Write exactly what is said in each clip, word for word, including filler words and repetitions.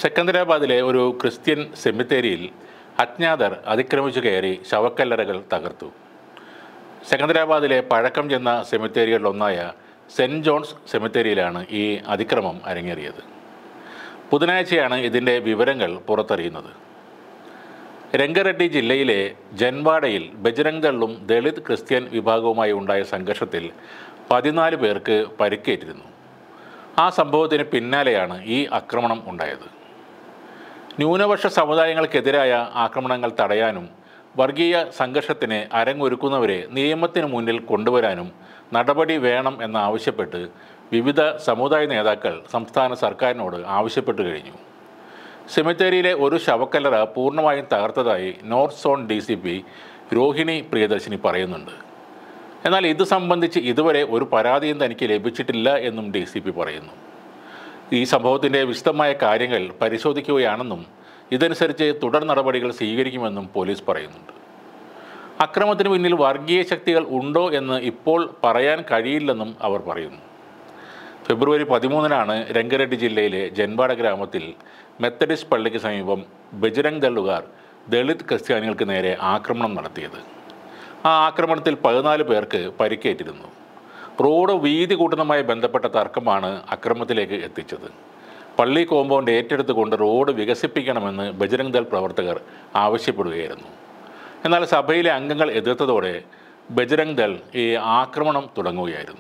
സെക്കന്ദരാബാദിലെ ഒരു ക്രിസ്ത്യൻ സെമിത്തേരിയിൽ അജ്ഞാതർ അതിക്രമിച്ചു കയറി ശവക്കല്ലറകൾ തകർത്തു. സെക്കന്ദരാബാദിലെ പഴക്കം ചെന്ന സെമിത്തേരികളിലൊന്നായ സെൻറ്റ് ജോൺസ് സെമിത്തേരിയിലാണ് ഈ അതിക്രമം അരങ്ങേറിയത്. ബുധനാഴ്ചയാണ് ഇതിൻ്റെ വിവരങ്ങൾ പുറത്തറിയുന്നത്. രംഗറെഡ്ഡി ജില്ലയിലെ ജൻവാഡയിൽ ബജ്രംഗ് ദളും ദളിത് ക്രിസ്ത്യൻ വിഭാഗവുമായി ഉണ്ടായ സംഘർഷത്തിൽ പതിനാല് പേർക്ക് പരിക്കേറ്റിരുന്നു. ആ സംഭവത്തിന് പിന്നാലെയാണ് ഈ ആക്രമണം ഉണ്ടായത്. ന്യൂനപക്ഷ സമുദായങ്ങൾക്കെതിരായ ആക്രമണങ്ങൾ തടയാനും വർഗീയ സംഘർഷത്തിന് അരങ്ങൊരുക്കുന്നവരെ നിയമത്തിന് മുന്നിൽ കൊണ്ടുവരാനും നടപടി വേണം എന്നാവശ്യപ്പെട്ട് വിവിധ സമുദായ നേതാക്കൾ സംസ്ഥാന സർക്കാരിനോട് ആവശ്യപ്പെട്ടു കഴിഞ്ഞു. സെമിത്തേരിയിലെ ഒരു ശവക്കല്ലറ പൂർണ്ണമായും തകർത്തതായി north zone D C P Rohini Priyadarshini പറയുന്നുണ്ട്. എന്നാൽ ഇത് സംബന്ധിച്ച് ഇതുവരെ ഒരു പരാതിയും തനിക്ക് ലഭിച്ചിട്ടില്ല എന്നും ഡി സി പി പറയുന്നു. ഈ സംഭവത്തിൻ്റെ വിശദമായ കാര്യങ്ങൾ പരിശോധിക്കുകയാണെന്നും ഇതനുസരിച്ച് തുടർ നടപടികൾ സ്വീകരിക്കുമെന്നും പോലീസ് പറയുന്നുണ്ട്. അക്രമത്തിന് പിന്നിൽ വർഗീയ ശക്തികൾ ഉണ്ടോ എന്ന് ഇപ്പോൾ പറയാൻ കഴിയില്ലെന്നും അവർ പറയുന്നു. ഫെബ്രുവരി പതിമൂന്നിനാണ് രംഗറെഡ്ഡി ജില്ലയിലെ ജൻവാഡ ഗ്രാമത്തിൽ മെത്തഡിസ്റ്റ് പള്ളിക്ക് സമീപം ബജ്രംഗ് ദളുകാർ ദളിത് ക്രിസ്ത്യാനികൾക്ക് നേരെ ആക്രമണം നടത്തിയത്. ആ ആക്രമണത്തിൽ പതിനാല് പേർക്ക് പരിക്കേറ്റിരുന്നു. റോഡ് വീതി കൂട്ടുന്നതുമായി ബന്ധപ്പെട്ട തർക്കമാണ് അക്രമത്തിലേക്ക് എത്തിച്ചത്. പള്ളി കോമ്പൗണ്ട് ഏറ്റെടുത്തുകൊണ്ട് റോഡ് വികസിപ്പിക്കണമെന്ന് ബജ്രംഗ് ദൾ പ്രവർത്തകർ ആവശ്യപ്പെടുകയായിരുന്നു. എന്നാൽ സഭയിലെ അംഗങ്ങൾ എതിർത്തതോടെ ബജ്രംഗ് ദൾ ഈ ആക്രമണം തുടങ്ങുകയായിരുന്നു.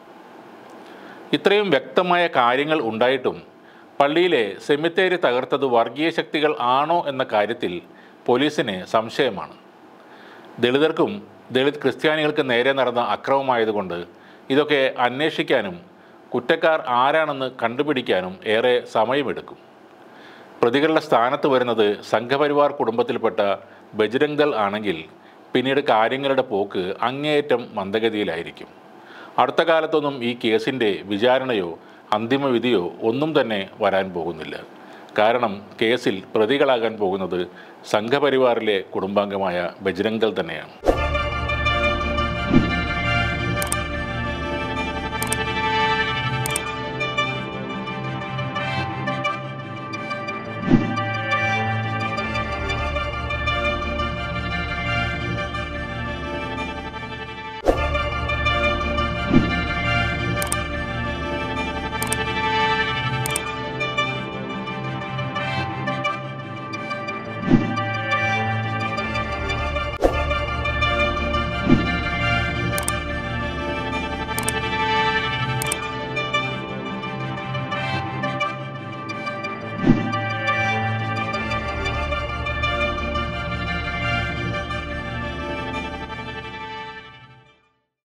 ഇത്രയും വ്യക്തമായ കാര്യങ്ങൾ ഉണ്ടായിട്ടും പള്ളിയിലെ സെമിത്തേരി തകർത്തത് വർഗീയ ശക്തികൾ ആണോ എന്ന കാര്യത്തിൽ പോലീസിന് സംശയമാണ്. ദളിതർക്കും ദളിത് ക്രിസ്ത്യാനികൾക്ക് നേരെ നടന്ന അക്രമമായതുകൊണ്ട് ഇതൊക്കെ അന്വേഷിക്കാനും കുറ്റക്കാർ ആരാണെന്ന് കണ്ടുപിടിക്കാനും ഏറെ സമയമെടുക്കും. പ്രതികളുടെ സ്ഥാനത്ത് വരുന്നത് സംഘപരിവാർ കുടുംബത്തിൽപ്പെട്ട ബജ്രംഗ് ദൾ ആണെങ്കിൽ പിന്നീട് കാര്യങ്ങളുടെ പോക്ക് അങ്ങേയറ്റം മന്ദഗതിയിലായിരിക്കും. അടുത്ത കാലത്തൊന്നും ഈ കേസിൻ്റെ വിചാരണയോ അന്തിമവിധിയോ ഒന്നും തന്നെ വരാൻ പോകുന്നില്ല. കാരണം കേസിൽ പ്രതികളാകാൻ പോകുന്നത് സംഘപരിവാറിലെ കുടുംബാംഗമായ ബജ്രംഗ് ദൾ തന്നെയാണ്.